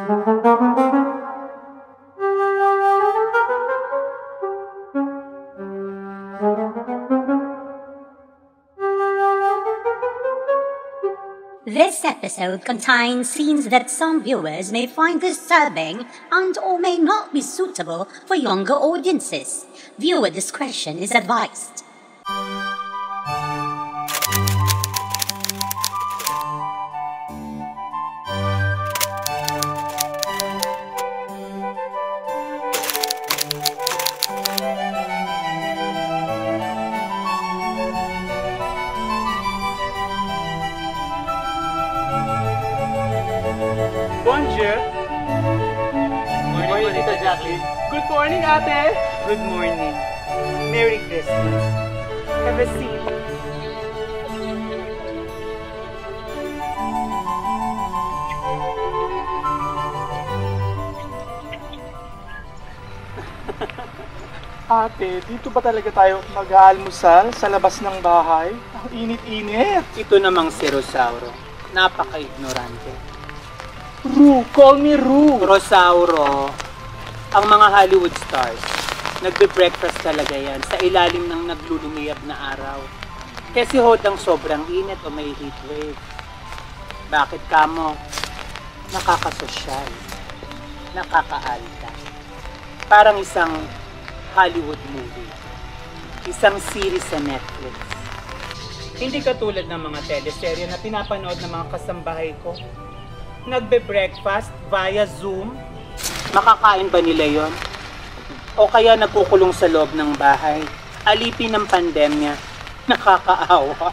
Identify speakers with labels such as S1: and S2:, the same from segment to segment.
S1: This episode contains scenes that some viewers may find disturbing and or may not be suitable for younger audiences. Viewer discretion is advised.
S2: Bonjour. Good morning, Tita Jackie. Good morning, Ate. Good morning. Merry Christmas. Have a seat. Ate, dito ba talaga tayo mag-aalmusal sa labas ng bahay? Ang init-init.
S3: Ito namang si Rosauro. Napaka-ignorante.
S2: Ru, call me Ru.
S3: Rosauro, ang mga Hollywood stars, nagbe-breakfast talaga yan sa ilalim ng naglulumiyab na araw. Kasi hodang sobrang init o may heat wave. Bakit kamo? Nakakasosyal, nakakaalta. Parang isang Hollywood movie, isang series sa Netflix. Hindi katulad ng mga teleserye na pinapanood ng mga kasambahay ko. Nagbe-breakfast via Zoom? Makakain ba nila yon? O kaya nagkukulong sa loob ng bahay? Alipin ng pandemya? Nakakaawa.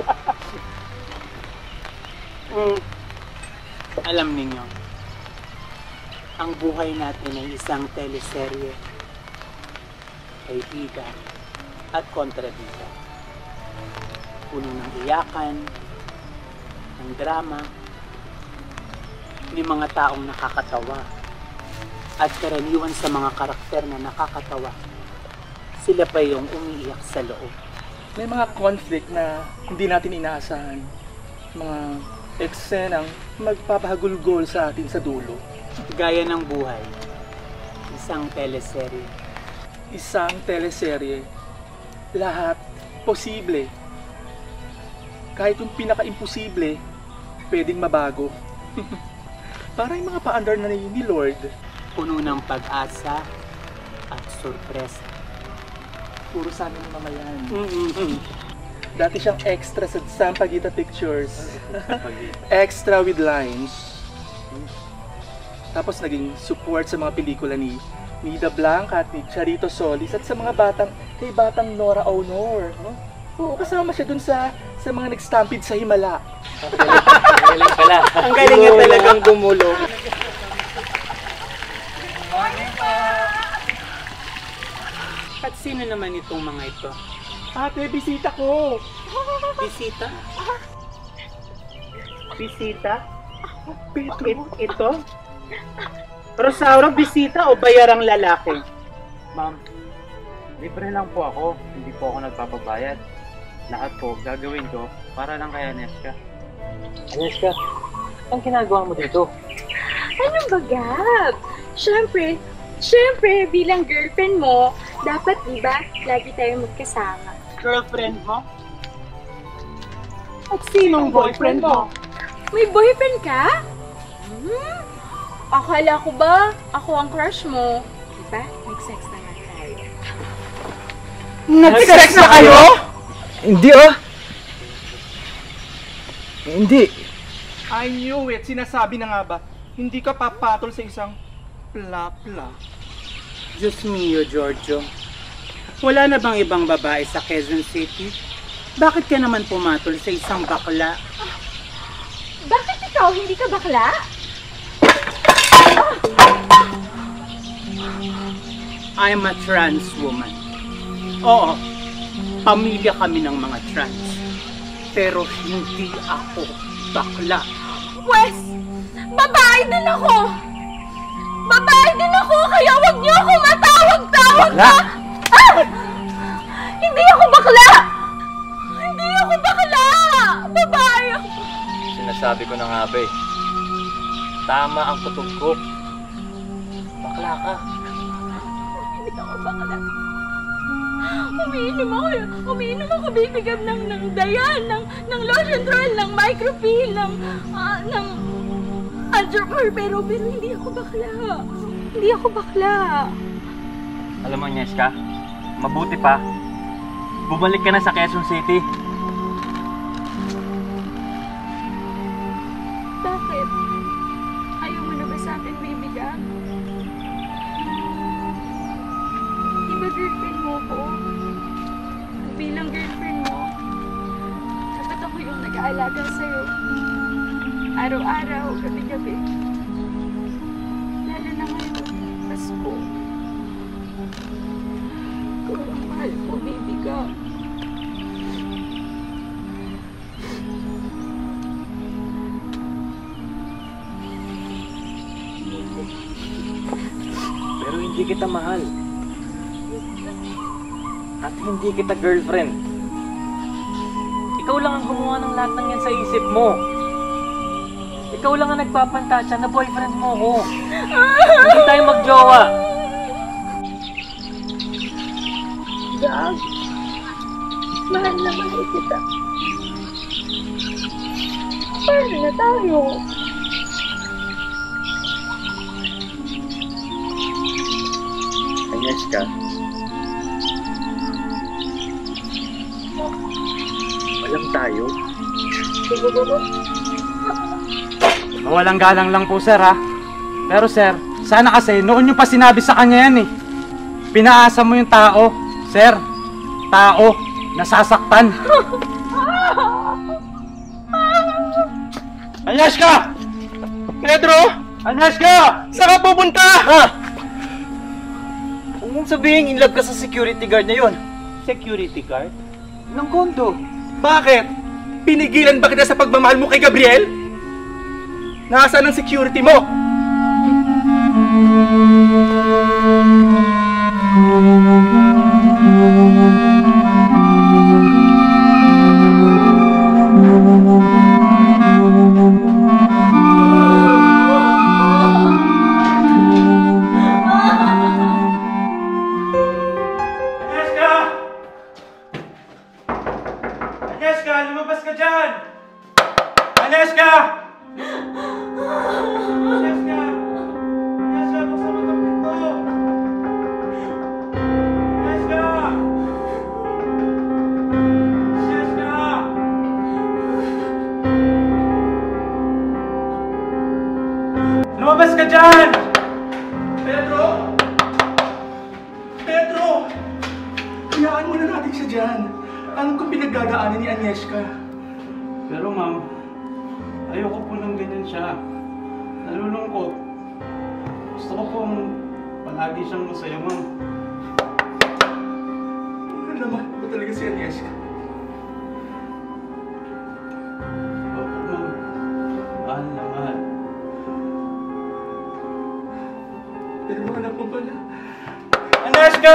S3: Alam ninyo, ang buhay natin ay isang teleserye, kaibigan at kontrabida. Puno ng iyakan, ng drama, may mga taong nakakatawa at karaniwan sa mga karakter na nakakatawa, sila pa yung umiiyak sa loob.
S2: May mga conflict na hindi natin inaasahan. Mga eksenang magpapahagulgol sa atin sa dulo.
S3: Gaya ng buhay, isang teleserye.
S2: Isang teleserye, lahat posible. Kahit yung pinaka-imposible, pwedeng mabago. Para yung mga paandar na ni Lord.
S3: Puno ng pag-asa at sorpresa.
S2: Puro sa amin mga yan. Dati siyang extra sa Sampaguita Pictures. Extra with lines. Tapos naging support sa mga pelikula ni Nida Blanca at ni Charito Solis at sa mga batang Nora Aunor. Oo, kasama siya dun sa mga nag-stampede sa Himala.
S3: Ang galing pala. Ang galing niya talagang gumulong. At sino naman itong mga ito?
S2: Ate, bisita ko!
S3: Bisita? Bisita?
S2: Pedro!
S3: Ito? Rosauro, bisita o bayarang lalaki?
S4: Ma'am, libre lang po ako. Hindi po ako nagpapabayad. Lahat po gagawin ko para lang kay Aneska.
S5: Aneska, ang ginagawa mo dito?
S6: Ano ba, Gab? Siyempre, bilang girlfriend mo, dapat diba, lagi tayo magkasama.
S3: Girlfriend mo? At sinong boyfriend mo?
S6: May boyfriend ka? Akala ko ba, ako ang crush mo? Diba, nag-sex na nga tayo.
S2: Nag-sex na kayo?
S5: Hindi Hindi.
S2: I knew it. Sinasabi na nga ba, hindi ka papatol sa isang pla-pla.
S3: Diyos mio, Giorgio. Wala na bang ibang babae sa Quezon City? Bakit ka naman pumatol sa isang bakla?
S6: Bakit ikaw, hindi ka bakla?
S3: I'm a trans woman. Oo, pamilya kami ng mga trans. Pero hindi ako bakla.
S6: Pwes, babae din ako! Babae din ako, kaya wag niyo ako matawag-tawag na! Ah! Hindi ako bakla! Hindi ako bakla! Babae ako!
S5: Sinasabi ko na nga ba eh. Tama ang kutob ko. Bakla ka.
S6: Hindi ako bakla. Umiinom ako bibigyan ng Dayan, ng lotion roll, ng micropeel, ng Algercor, pero hindi ako bakla. Hindi ako bakla.
S5: Alam mo, Agnieszka, mabuti pa. Bumalik ka na sa Quezon City.
S6: Bakit? Ayaw mo na ba sa akin, baby ka? Di ba girlfriend mo ko? Bilang girlfriend mo, dapat ako yung nag-aalaga sa'yo. Araw-araw, gabi-gabi. Lalo na ngayon, Pasko. Ikaw ang mahal ko, baby ka.
S5: Pero hindi kita mahal. At hindi kita girlfriend. Ikaw lang ang gumawa ng lahat ng yan sa isip mo. Ikaw lang ang nagpapantasya na boyfriend mo ko. Hindi tayo magjowa.
S6: Gag, mahal na mahal kita. Paano na tayo?
S5: Agnieszka. Walang tayo.
S7: Walang galang lang po, sir, ha? Pero, sir, sana kasi noon yung pa sinabi sa kanya yan, eh. Pinaasa mo yung tao, sir. Tao, nasasaktan.
S2: Agnieszka! Pedro!
S7: Agnieszka!
S2: Saan ka pupunta?
S5: Huwag mong sabihin in love ka sa security guard na yun.
S3: Security guard?
S5: Ng kondo.
S2: Bakit? Pinigilan ba kita sa pagmamahal mo kay Gabriel? Nasaan ang security mo?
S7: Agnieszka, lumabas ka dyan! Agnieszka! Agnieszka! Agnieszka, buksan mo itong pinto! Agnieszka! Agnieszka! Lumabas ka dyan!
S2: Pedro! Pedro! Hayaan mo na natin siya dyan. Alam kong pinagdadaanan ni Agnieszka.
S7: Pero ma'am, ayoko po ng ganyan siya. Nalulungkot. Gusto ko pong palagi siyang masaya, ma'am.
S2: Ano naman ba talaga si Agnieszka?
S7: Opo, ma'am. Mahal na mahal.
S2: Pero anak mo pala.
S7: Agnieszka!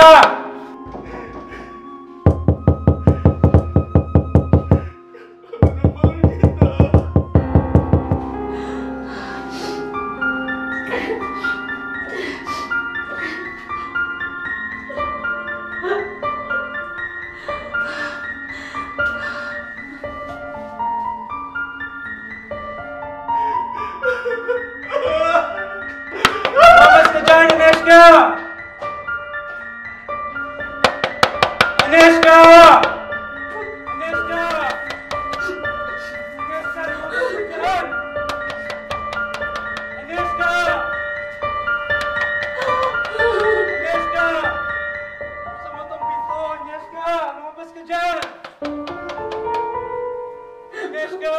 S7: Lumabas ka dyan, Agnieszka! Agnieszka! Agnieszka! Agnieszka, lumabas ka dyan! Agnieszka! Agnieszka! Buksan mo tong pinto, Agnieszka! Lumabas ka dyan! Agnieszka!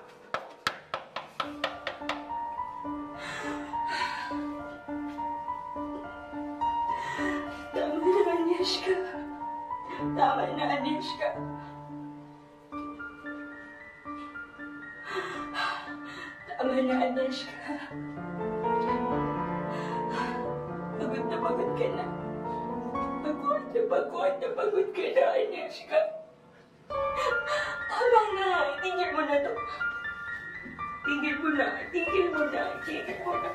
S6: Tama na, Agnieszka. Tama na, Agnieszka. Tama na, Agnieszka. Pagod na pagod ka na. Pagod ka na, Agnieszka. Tama na, itigil mo na to. Tigil mo na. Tigil mo na. Tigil mo na.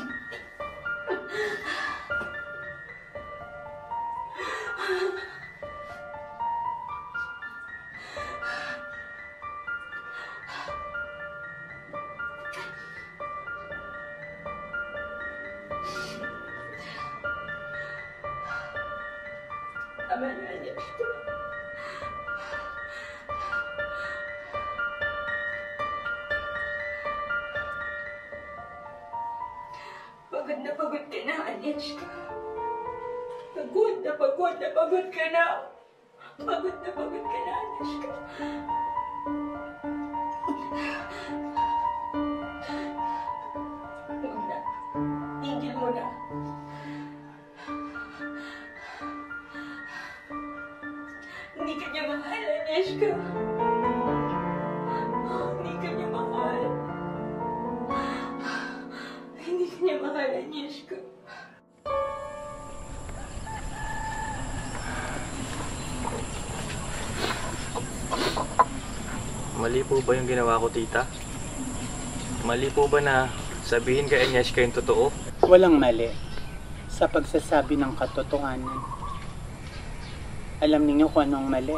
S6: Tama na, Agnieszka. Pagod ka na, Agnieszka. Pagod na pagod ka na. Pagod na pagod ka na, Agnieszka. Huwag na. Tigil mo na. Hindi ka niya mahal, Agnieszka. Hindi ka niya mahal. Hindi ka niya mahal, Agnieszka.
S5: Mali po ba yung ginawa ko, tita? Mali po ba na sabihin kay Agnieszka yung totoo?
S3: Walang mali sa pagsasabi ng katotohanan. Alam niyo kung anong mali.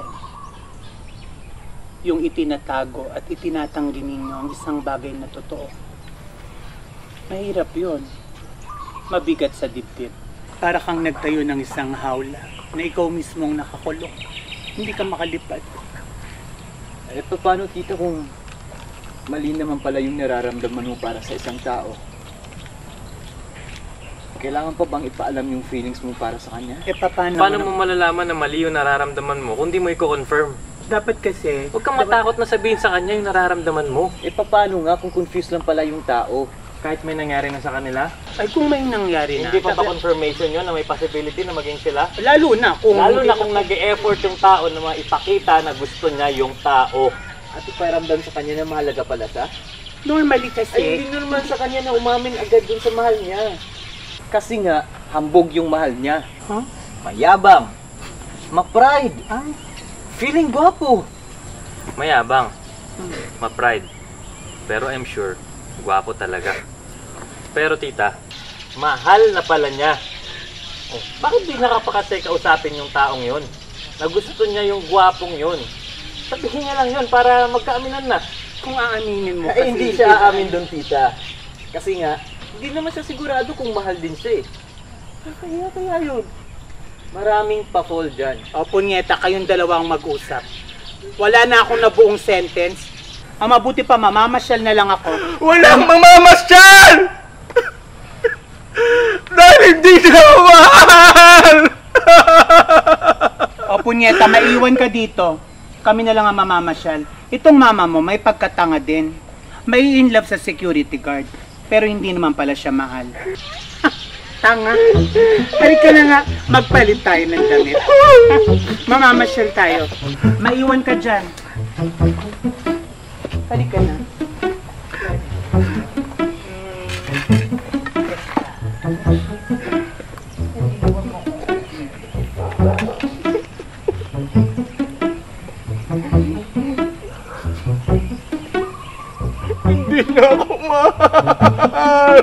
S3: Yung itinatago at itinatanggi ninyo ang isang bagay na totoo. Mahirap yun. Mabigat sa dibdib. Para kang nagtayo ng isang hawla na ikaw mismong nakakulong. Hindi ka makalipad.
S2: Eh, paano tita kung mali naman pala yung nararamdaman mo para sa isang tao? Kailangan pa bang ipaalam yung feelings mo para sa kanya?
S3: Eh, paano
S5: Paano mo malalaman na mali yung nararamdaman mo kung di mo i-confirm?
S3: Dapat kasi...
S5: Huwag kang matakot na sabihin sa kanya yung nararamdaman mo.
S2: Eh, paano nga kung confused lang pala yung tao?
S5: Kahit may nangyari na sa kanila?
S3: Ay, kung may nangyari na...
S5: Hindi pa ba confirmation yun na may possibility na maging sila?
S3: Lalo na kung...
S5: Kung nag-e-effort yung tao na maipakita na gusto niya yung tao.
S2: At iparamdam sa kanya na mahalaga pala siya?
S3: Normally kasi...
S2: Ay, hindi normal sa kanya na umamin agad dun sa mahal niya. Kasi nga, hambog yung mahal niya.
S3: Huh?
S2: Mayabang. Ma-pride.
S3: Ay,
S2: Feeling gwapo.
S5: Mayabang. Ma-pride. Pero I'm sure, gwapo talaga. Pero tita, mahal na pala niya. Oh, bakit di nakapakasay kausapin yung taong yun? Na gusto niya yung gwapong yun. Sabihin niya lang yun para magkaaminan na.
S3: kung aaminin mo
S2: Eh, hindi siya aamin doon, tita. Kasi nga, hindi naman siya sigurado kung mahal din siya eh. Kaya yun. Maraming pa-fall dyan.
S3: O, punyeta, kayong dalawang mag-usap. Wala na akong nabuong sentence. Ang mabuti pa, mamamasyal na lang ako.
S2: Walang mamamasyal! Dahil hindi siya mahal!
S3: O, punyeta, maiwan ka dito. Kami na lang ang mamamasyal. Itong mama mo, may pagkatanga din. May in love sa security guard. Pero hindi naman pala siya mahal. Tanga. Halika na nga, magpalit tayo ng damit. Mamamasyal tayo. Maiwan ka dyan. Halika na.
S2: Hindi na ako mahal!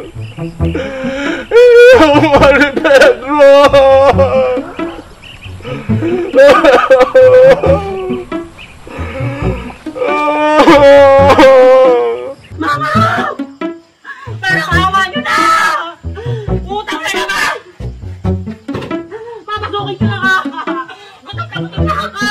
S2: Hindi ako mahal ni Pedro!
S6: Mama! Parang awa nyo na! Utang na naman! Papasukin ko na ka! Gutom na ako!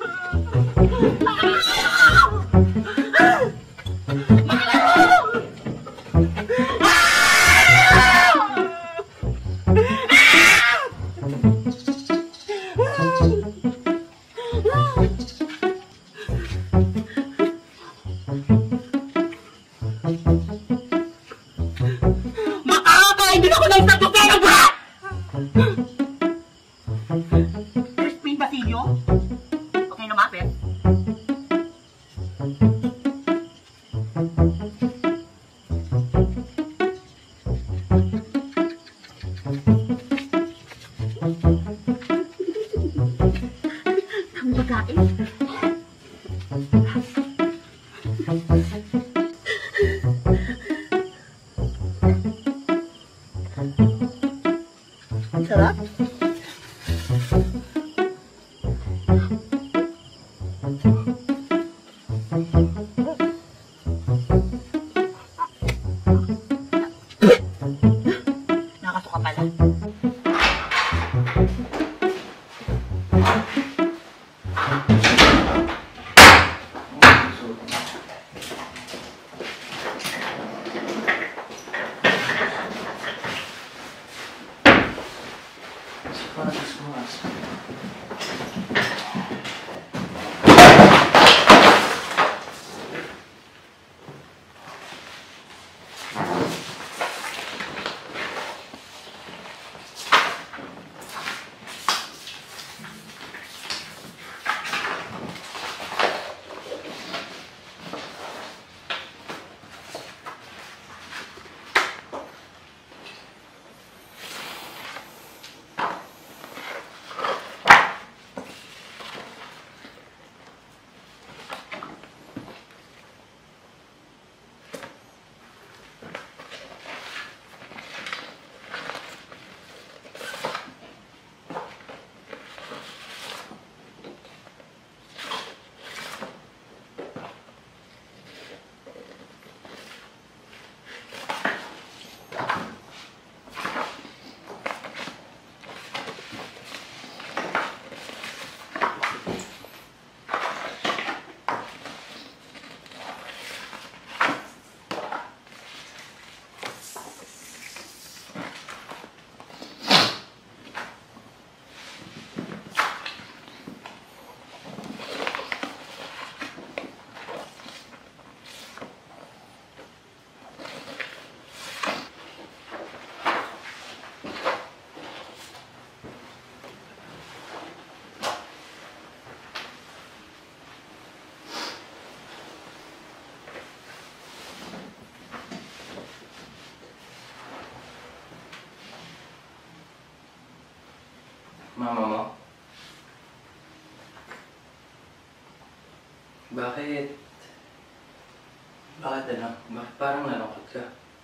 S6: Hindi ako nang tatupera ba? Crispin Basilio? Okay lumapit?
S2: Sarap.
S1: Nakasuka pala.
S8: Mama mo? Bakit? Bakit ano? Bakit parang nalungkot ka?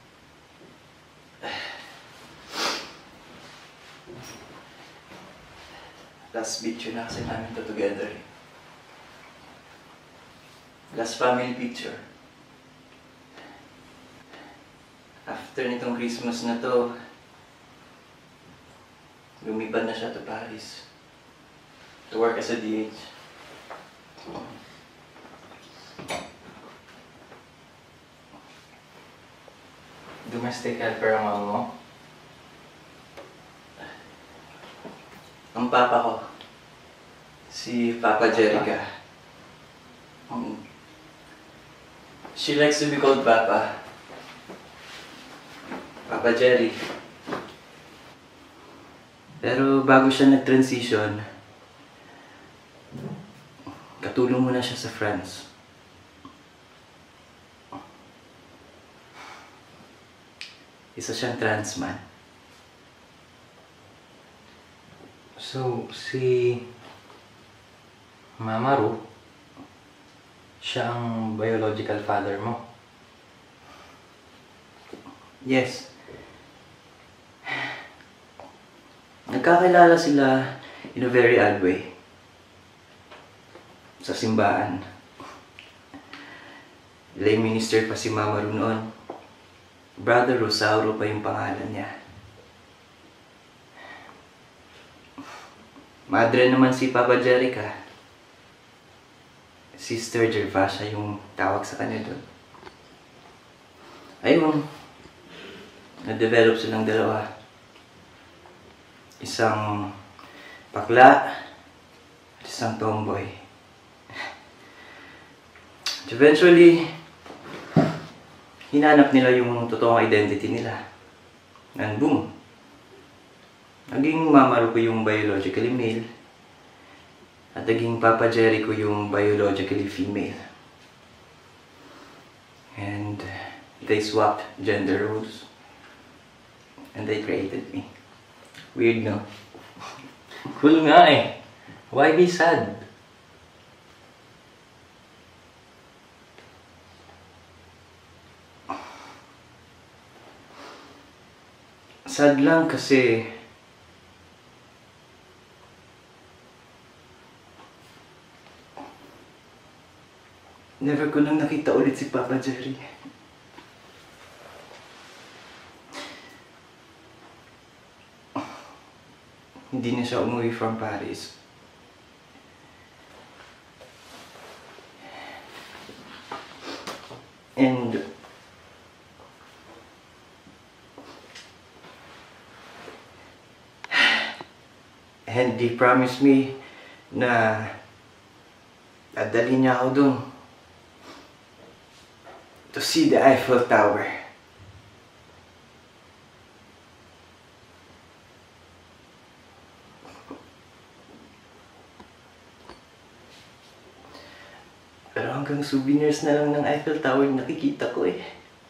S8: Last picture na kasi namin to together. Last family picture. After nitong Christmas na to, lumipad na siya to Paris to work as a DH. Domestic helper ang mama mo? Ang papa ko, si Papa Jerica. She likes to be called Papa. Papa Jerry. Pero bago siya nag-transition, katulong muna siya sa France. Isa siyang trans man.
S5: So, si Mama Ru, siya ang biological father mo?
S8: Yes. Nagkakilala sila in a very odd way. Sa simbahan. Lay minister pa si Mama Ru noon. Brother Rosauro pa yung pangalan niya. Madre naman si Papa Jerica. Sister Gervasia yung tawag sa kanya doon. Ayun, na-develop silang dalawa. Isang bakla at isang tomboy. Eventually, hinanap nila yung totoong identity nila. And boom! Naging Mama Ru ko yung biologically male. At naging Papa Jerry ko yung biologically female. And they swapped gender roles. And they created me. Weird, no?
S5: Cool nga eh. Why be sad?
S8: Sad lang kasi never ko lang nakita ulit si Papa Jerry. Hindi na siya umuwi from Paris. And he promised me na dadalhin niya ako dun to see the Eiffel Tower. Pero hanggang souvenirs na lang ng Eiffel Tower nakikita ko eh.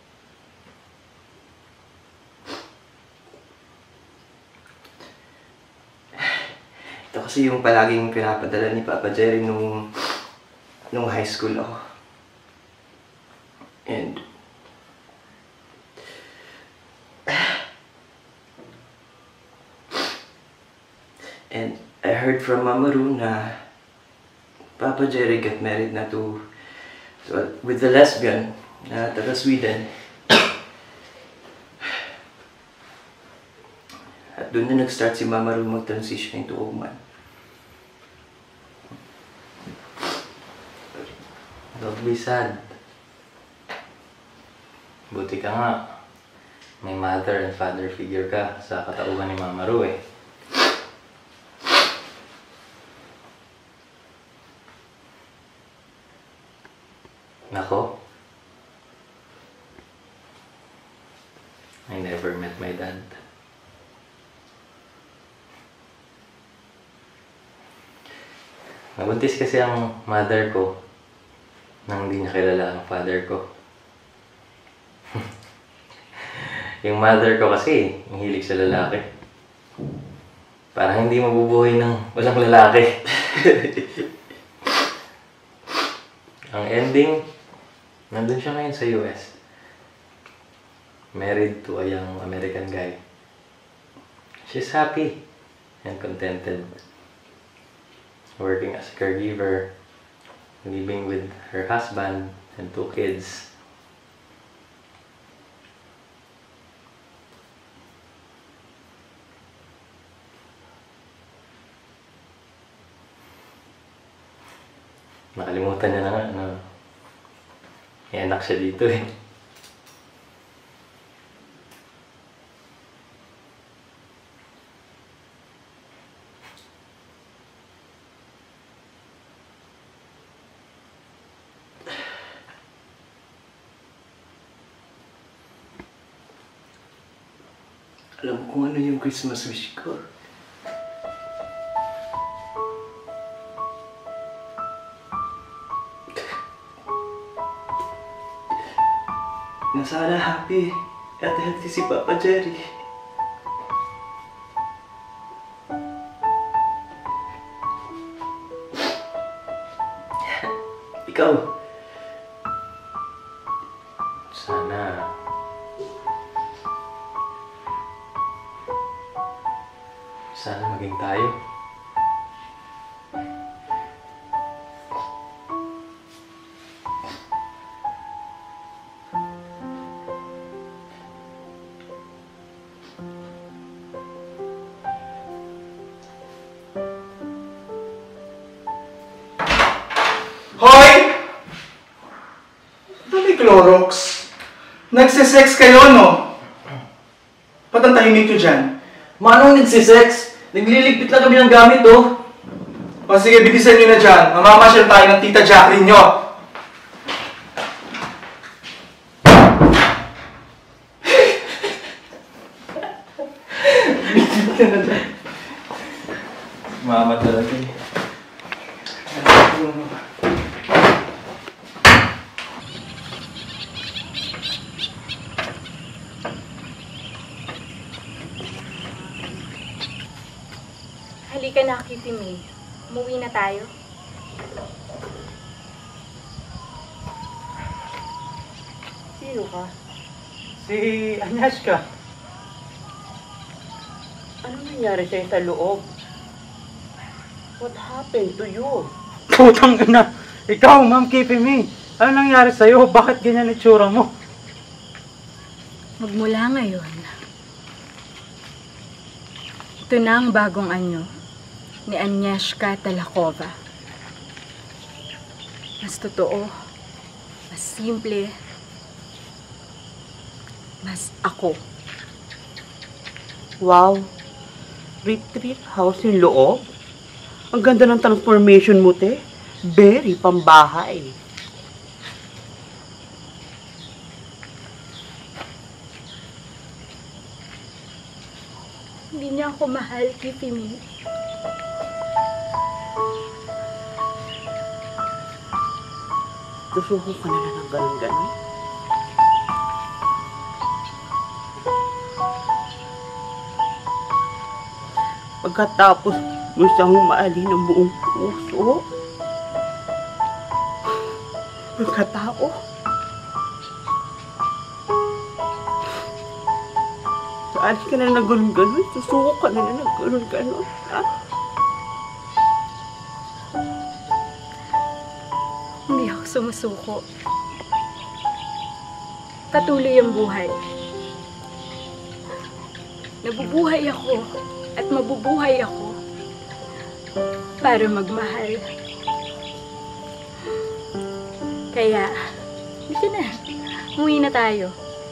S8: Ito kasi yung palaging pinapadala ni Papa Jerry nung high school ako. And I heard from Mama Ru na Papa Jerry got married na with the lesbian na taga Sweden. At doon na nag-start si Mama Ru mag-transition into a woman.
S5: Don't be sad. Buti ka nga. May mother and father figure ka sa katauhan ni Mama Ru eh. Nako. I never met my dad. Nabuntis kasi ang mother ko nang hindi niya kilala ang father ko. Yung mother ko kasi, hilig sa lalaki. Parang hindi mabubuhay ng walang lalaki. Ang ending, nandun siya ngayon sa US. Married to a young American guy. She's happy and contented. Working as a caregiver, living with her husband and 2 kids. Nakalimutan niya na nga na may anak siya dito eh.
S8: Alam mo kung ano yung Christmas wish ko. Na sana happy at healthy si Papa Jerry. Ikaw?
S5: Sana maging tayo.
S2: Hoy! Ito may Clorox. Nagsisex kayo, no? Ba't ang tahimik nyo dyan?
S7: Manong nagsisex? Nagliligpit lang kami ng gamit, oh.
S2: O sige, bilisan nyo na dyan. Mamamasyal tayo ng Tita Jacqueline nyo.
S7: Mama talaga eh.
S6: Halika na, Kitty May. Umuwi na tayo. Sino ka?
S3: Si Agnieszka. Ano nangyari sa'yo sa loob? What happened to you?
S7: Putang ina! Ikaw, Ma'am Kipi Me! Ano nangyari sa'yo? Bakit ganyan itsura mo?
S6: Magmula ngayon, ito na ang bagong anyo ni Agnieszka Talakova. Mas totoo, mas simple, mas ako.
S9: Wow! Retreat house yung loob? Ang ganda ng transformation mo, te. Very pambahay.
S6: Hindi niya ako mahal, Kifimi.
S9: Susuko ka na lang ng ganun-ganun. Pagkatapos mo siyang mahalin ng buong puso. Pagkatao. Saan ka na ng ganun-ganun? Susuko ka na ng ganun-ganun. Ha?
S6: Hindi ako sumusuko. Patuloy ang buhay. Nabubuhay ako at mabubuhay ako para magmahal. Kaya, sige na. Umuwi na tayo.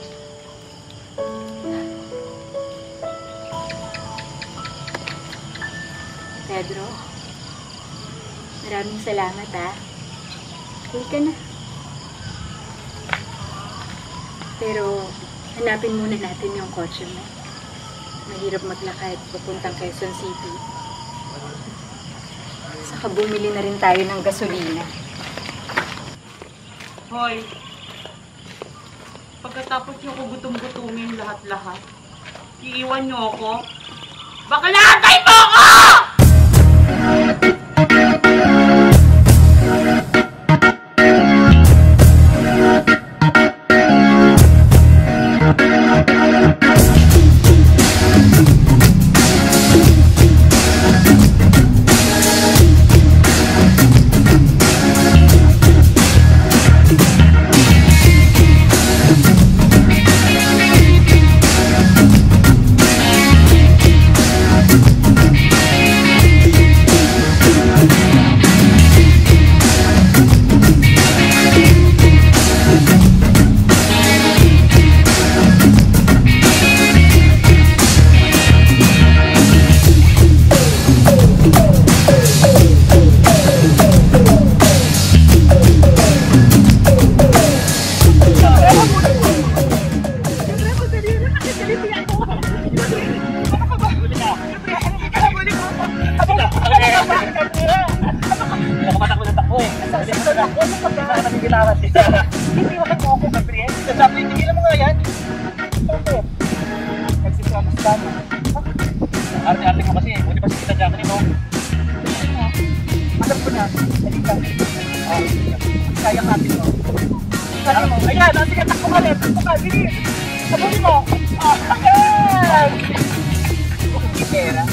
S6: Pedro, maraming salamat ha. Uwi ka na. Pero, hanapin muna natin yung kotse mo. Mahirap maglakad papuntang Quezon City. Saka bumili na rin tayo ng gasolina.
S9: Hoy, pagkatapos niyo ko gutom-gutumin lahat-lahat, iiwan niyo ako? Baka nakatay mo ako!
S5: Arte-arte mo kasi, buti pa si kita dyan nito. Alam ko na, halika. Kaya natin mo. Sabi mo, ayan, sige, takbo ka rin, takbo ka, bilis. Sabi mo, ayan! Hindi pera.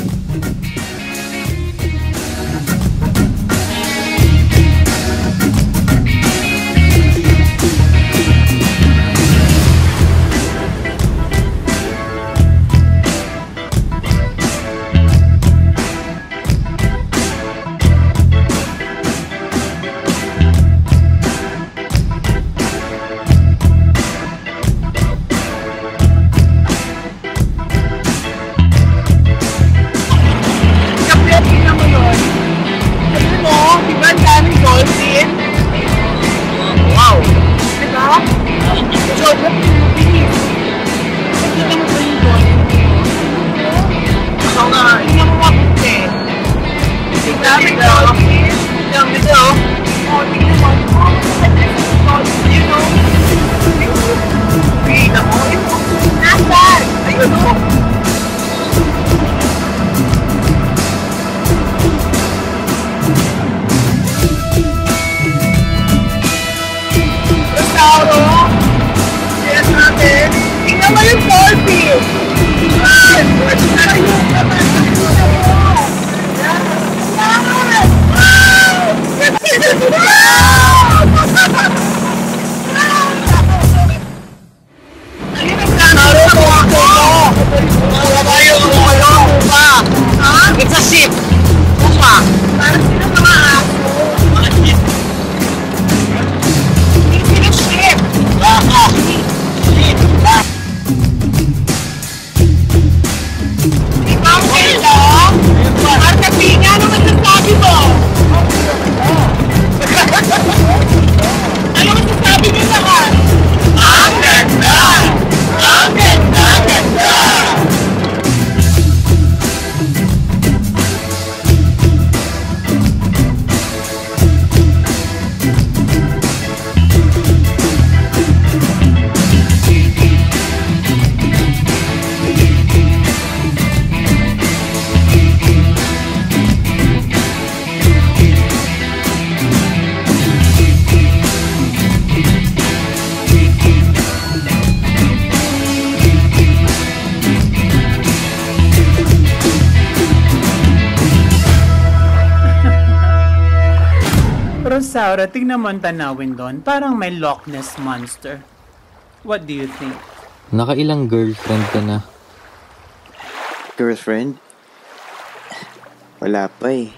S6: Ah!
S9: sa ship! Uma! Parang sila mga aso! Mga ship! Hindi na ship! Baka! Ship! Baka! Ikaw kayo! Markapina! Ano masasabi mo? Ano masasabi niyo naman? Ang ganda! Ang ganda! Ang ganda!
S10: Rosaura, tignan mo ang tanawin doon. Parang may Loch Ness Monster. What do you think?
S11: Nakailang girlfriend ka na?
S12: Girlfriend? Wala pa eh.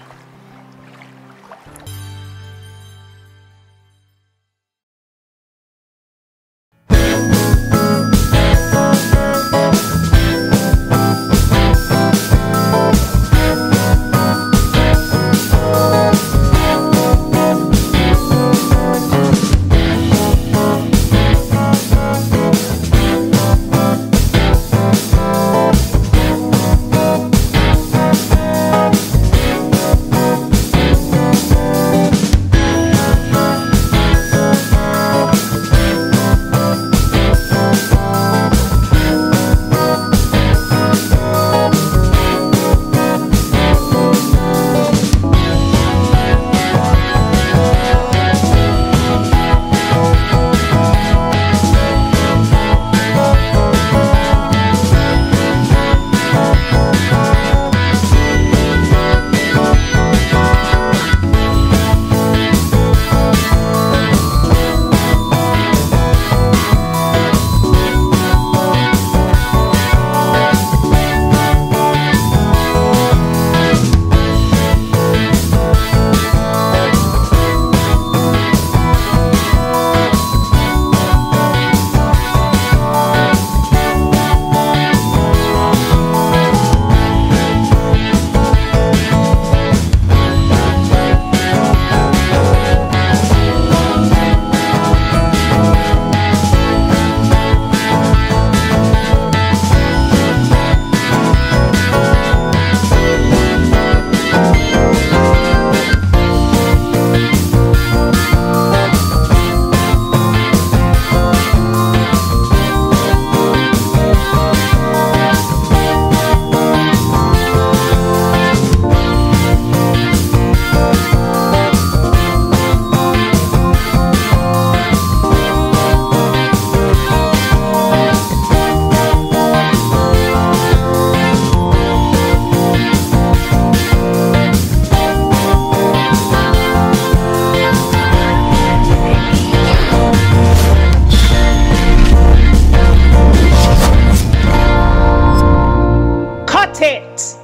S10: It!